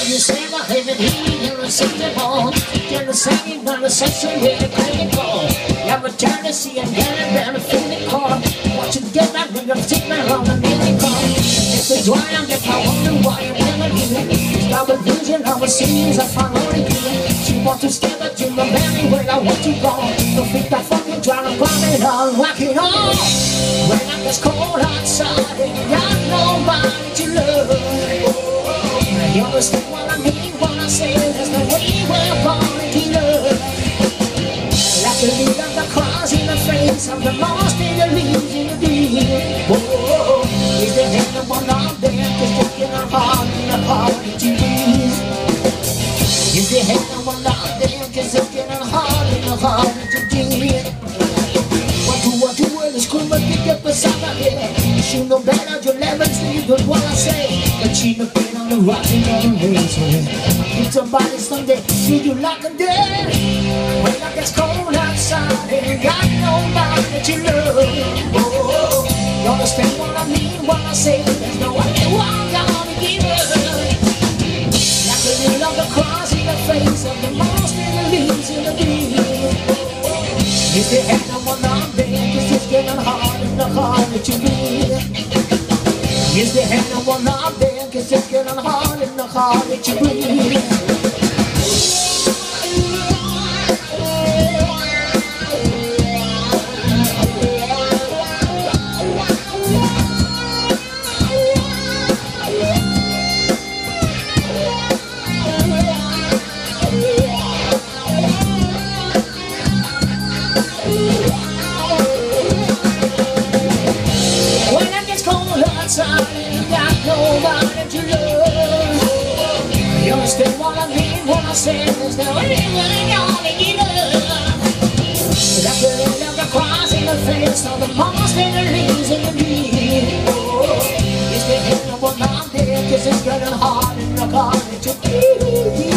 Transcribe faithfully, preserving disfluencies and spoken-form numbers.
you say my heaven here, you're a simple ball. You're the same, you're the same, you're the great ball. You're a jealousy and getting better feeling caught. What you get back when you're sitting around the million call. If it's why I'm if I wonder why I'm never here. Stop a vision of a series I found only here. She wants to step up to the very way I want to go. Don't think I fucking try to bomb it all, rock it on. When I get cold outside and got nobody to love. You understand what I mean when I say there's no way we're born to love. Like the lead of the cross in the face of the lost in the leaves in the deep. Whoa, is there anyone out there just taking a heart in a party to breathe? Is there anyone out there just taking a heart in a party to breathe? What do I do when it's cool but pick up beside my head? You should know better, your lemons leave with what I say. But she look good on the rocks and on the razor. If somebody someday see you like a dead. When I get cold outside and got nobody that you love. Oh, you understand what I mean when I say there's no anyone gonna give up. Like the nail of the cross in the face of the monster in the leaves in the deep. Is there anyone out there cause it's getting hard in the heart that you breathe? Is there anyone out there cause it's getting hard in the heart that you breathe? You got nobody to love. You understand what I mean when I say there's no anyone gonna give up. Like the end of the cross in the face of the monster in the leaves in the deep. Oh, is there anyone out there cause it's getting hard in the car to breathe?